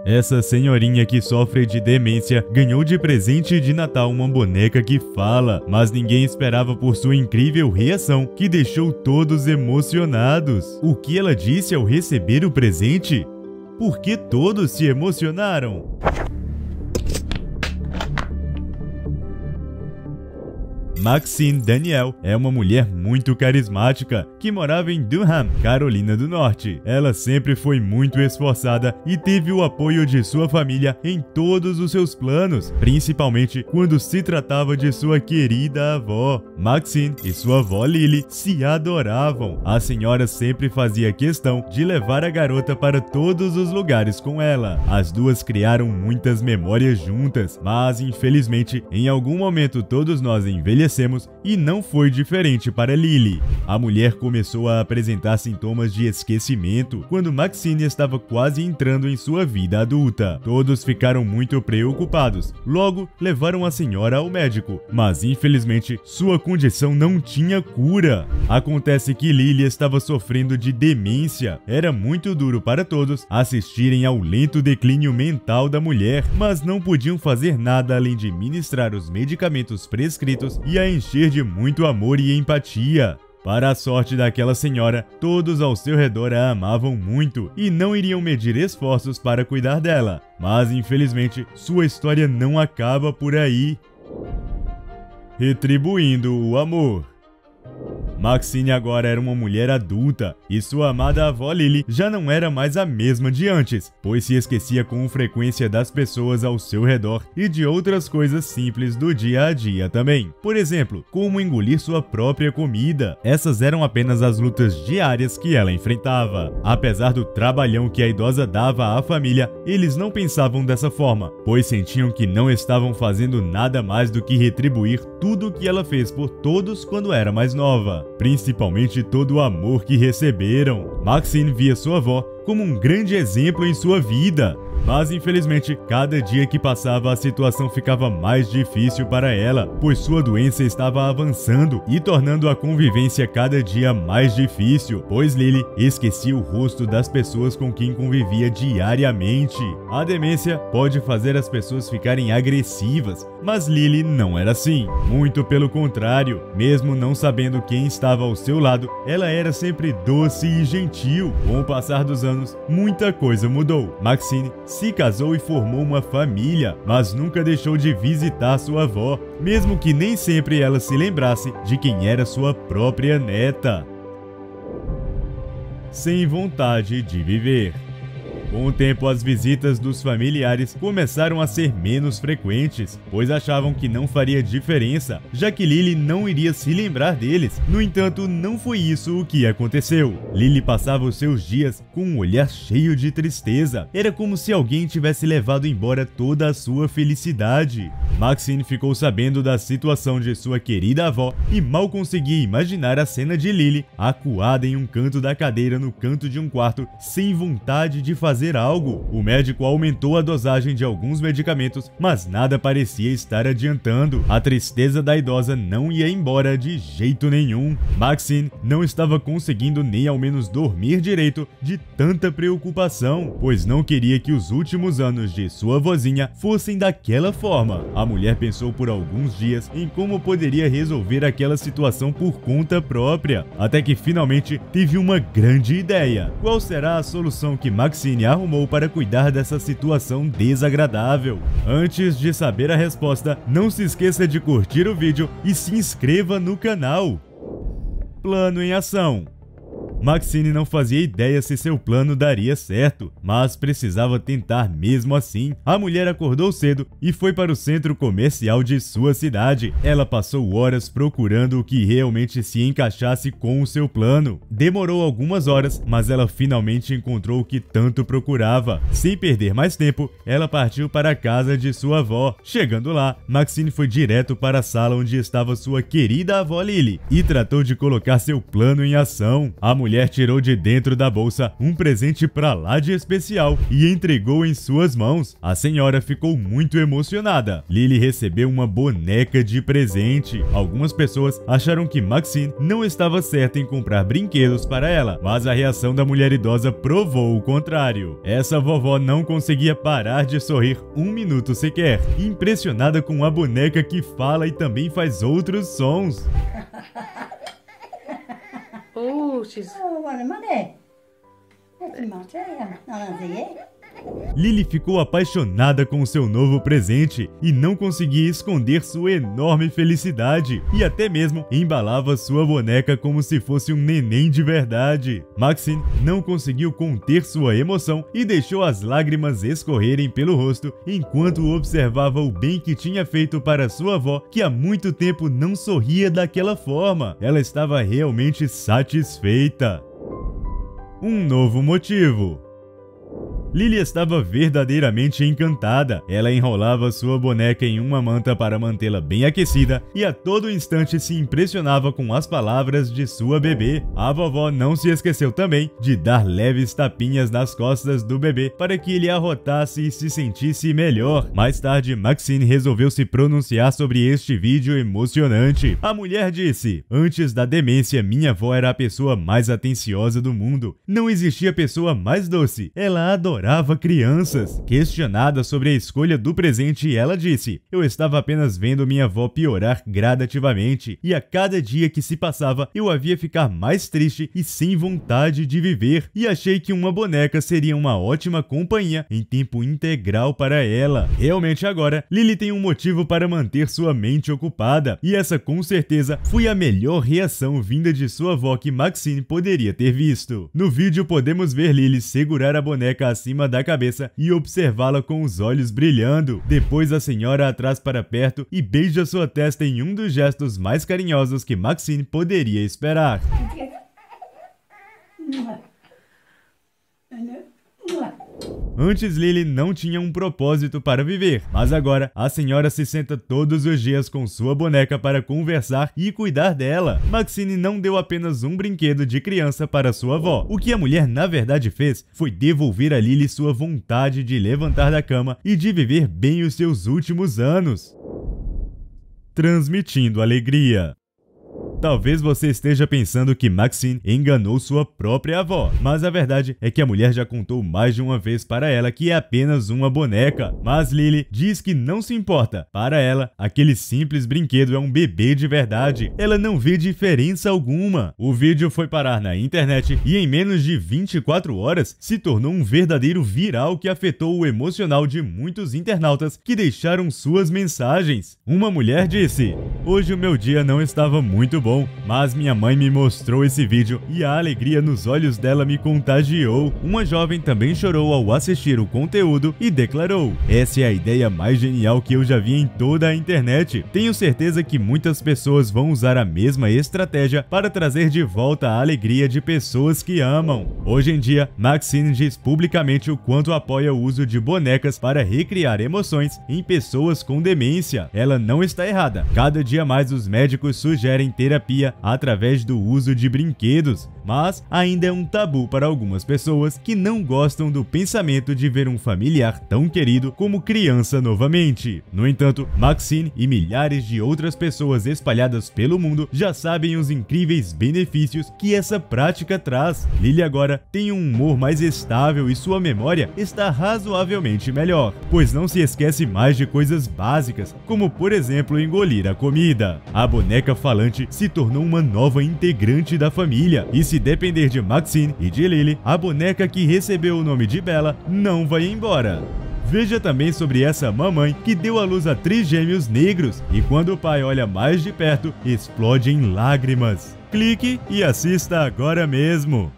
Essa senhorinha que sofre de demência ganhou de presente de Natal uma boneca que fala, mas ninguém esperava por sua incrível reação, que deixou todos emocionados. O que ela disse ao receber o presente? Por que todos se emocionaram? Maxine Daniel é uma mulher muito carismática que morava em Durham, Carolina do Norte. Ela sempre foi muito esforçada e teve o apoio de sua família em todos os seus planos, principalmente quando se tratava de sua querida avó. Maxine e sua avó Lily se adoravam. A senhora sempre fazia questão de levar a garota para todos os lugares com ela. As duas criaram muitas memórias juntas, mas infelizmente em algum momento todos nós envelhecemos e não foi diferente para Lily. A mulher começou a apresentar sintomas de esquecimento quando Maxine estava quase entrando em sua vida adulta. Todos ficaram muito preocupados, logo levaram a senhora ao médico, mas infelizmente sua condição não tinha cura. Acontece que Lily estava sofrendo de demência. Era muito duro para todos assistirem ao lento declínio mental da mulher, mas não podiam fazer nada além de ministrar os medicamentos prescritos e a encher de muito amor e empatia. Para a sorte daquela senhora, todos ao seu redor a amavam muito e não iriam medir esforços para cuidar dela. Mas infelizmente, sua história não acaba por aí. Retribuindo o amor. Maxine agora era uma mulher adulta e sua amada avó Lily já não era mais a mesma de antes, pois se esquecia com frequência das pessoas ao seu redor e de outras coisas simples do dia a dia também. Por exemplo, como engolir sua própria comida. Essas eram apenas as lutas diárias que ela enfrentava. Apesar do trabalhão que a idosa dava à família, eles não pensavam dessa forma, pois sentiam que não estavam fazendo nada mais do que retribuir tudo o que ela fez por todos quando era mais nova. Principalmente todo o amor que receberam. Maxine via sua avó como um grande exemplo em sua vida. Mas infelizmente, cada dia que passava a situação ficava mais difícil para ela, pois sua doença estava avançando e tornando a convivência cada dia mais difícil, pois Lily esquecia o rosto das pessoas com quem convivia diariamente. A demência pode fazer as pessoas ficarem agressivas, mas Lily não era assim. Muito pelo contrário, mesmo não sabendo quem estava ao seu lado, ela era sempre doce e gentil. Com o passar dos anos, muita coisa mudou. Maxine se casou e formou uma família, mas nunca deixou de visitar sua avó, mesmo que nem sempre ela se lembrasse de quem era sua própria neta. Sem vontade de viver. Com o tempo, as visitas dos familiares começaram a ser menos frequentes, pois achavam que não faria diferença, já que Lily não iria se lembrar deles. No entanto, não foi isso o que aconteceu. Lily passava os seus dias com um olhar cheio de tristeza. Era como se alguém tivesse levado embora toda a sua felicidade. Maxine ficou sabendo da situação de sua querida avó e mal conseguia imaginar a cena de Lily acuada em um canto da cadeira no canto de um quarto, sem vontade de fazer algo. O médico aumentou a dosagem de alguns medicamentos, mas nada parecia estar adiantando. A tristeza da idosa não ia embora de jeito nenhum. Maxine não estava conseguindo nem ao menos dormir direito de tanta preocupação, pois não queria que os últimos anos de sua vozinha fossem daquela forma. A mulher pensou por alguns dias em como poderia resolver aquela situação por conta própria, até que finalmente teve uma grande ideia. Qual será a solução que Maxine arrumou para cuidar dessa situação desagradável? Antes de saber a resposta, não se esqueça de curtir o vídeo e se inscreva no canal. Plano em ação. Maxine não fazia ideia se seu plano daria certo, mas precisava tentar mesmo assim. A mulher acordou cedo e foi para o centro comercial de sua cidade. Ela passou horas procurando o que realmente se encaixasse com o seu plano. Demorou algumas horas, mas ela finalmente encontrou o que tanto procurava. Sem perder mais tempo, ela partiu para a casa de sua avó. Chegando lá, Maxine foi direto para a sala onde estava sua querida avó Lily e tratou de colocar seu plano em ação. A mulher mulher tirou de dentro da bolsa um presente pra lá de especial e entregou em suas mãos. A senhora ficou muito emocionada. Lily recebeu uma boneca de presente. Algumas pessoas acharam que Maxine não estava certa em comprar brinquedos para ela, mas a reação da mulher idosa provou o contrário. Essa vovó não conseguia parar de sorrir um minuto sequer, impressionada com a boneca que fala e também faz outros sons. Lily ficou apaixonada com seu novo presente e não conseguia esconder sua enorme felicidade, e até mesmo embalava sua boneca como se fosse um neném de verdade. Maxine não conseguiu conter sua emoção e deixou as lágrimas escorrerem pelo rosto enquanto observava o bem que tinha feito para sua avó, que há muito tempo não sorria daquela forma. Ela estava realmente satisfeita. Um novo motivo. Lily estava verdadeiramente encantada. Ela enrolava sua boneca em uma manta para mantê-la bem aquecida e a todo instante se impressionava com as palavras de sua bebê. A vovó não se esqueceu também de dar leves tapinhas nas costas do bebê para que ele arrotasse e se sentisse melhor. Mais tarde, Maxine resolveu se pronunciar sobre este vídeo emocionante. A mulher disse: "Antes da demência, minha avó era a pessoa mais atenciosa do mundo. Não existia pessoa mais doce. Ela adorava crianças." Questionada sobre a escolha do presente, ela disse: "Eu estava apenas vendo minha avó piorar gradativamente, e a cada dia que se passava eu a via ficar mais triste e sem vontade de viver, e achei que uma boneca seria uma ótima companhia em tempo integral para ela." Realmente agora, Lily tem um motivo para manter sua mente ocupada, e essa com certeza foi a melhor reação vinda de sua avó que Maxine poderia ter visto. No vídeo podemos ver Lily segurar a boneca acima da cabeça e observá-la com os olhos brilhando. Depois a senhora a traz para perto e beija sua testa em um dos gestos mais carinhosos que Maxine poderia esperar. Antes, Lily não tinha um propósito para viver, mas agora a senhora se senta todos os dias com sua boneca para conversar e cuidar dela. Maxine não deu apenas um brinquedo de criança para sua avó. O que a mulher na verdade fez foi devolver a Lily sua vontade de levantar da cama e de viver bem os seus últimos anos, transmitindo alegria. Talvez você esteja pensando que Maxine enganou sua própria avó, mas a verdade é que a mulher já contou mais de uma vez para ela que é apenas uma boneca. Mas Lily diz que não se importa. Para ela, aquele simples brinquedo é um bebê de verdade. Ela não vê diferença alguma. O vídeo foi parar na internet e em menos de 24 horas se tornou um verdadeiro viral que afetou o emocional de muitos internautas que deixaram suas mensagens. Uma mulher disse: "Hoje o meu dia não estava muito bom, mas minha mãe me mostrou esse vídeo e a alegria nos olhos dela me contagiou." Uma jovem também chorou ao assistir o conteúdo e declarou: "Essa é a ideia mais genial que eu já vi em toda a internet. Tenho certeza que muitas pessoas vão usar a mesma estratégia para trazer de volta a alegria de pessoas que amam." Hoje em dia, Maxine diz publicamente o quanto apoia o uso de bonecas para recriar emoções em pessoas com demência. Ela não está errada. Cada dia mais os médicos sugerem terapia através do uso de brinquedos, mas ainda é um tabu para algumas pessoas que não gostam do pensamento de ver um familiar tão querido como criança novamente. No entanto, Maxine e milhares de outras pessoas espalhadas pelo mundo já sabem os incríveis benefícios que essa prática traz. Lily agora tem um humor mais estável e sua memória está razoavelmente melhor, pois não se esquece mais de coisas básicas, como por exemplo engolir a comida. A boneca falante se tornou uma nova integrante da família, e se depender de Maxine e de Lily, a boneca que recebeu o nome de Bella não vai embora. Veja também sobre essa mamãe que deu à luz a trigêmeos negros e quando o pai olha mais de perto, explode em lágrimas. Clique e assista agora mesmo!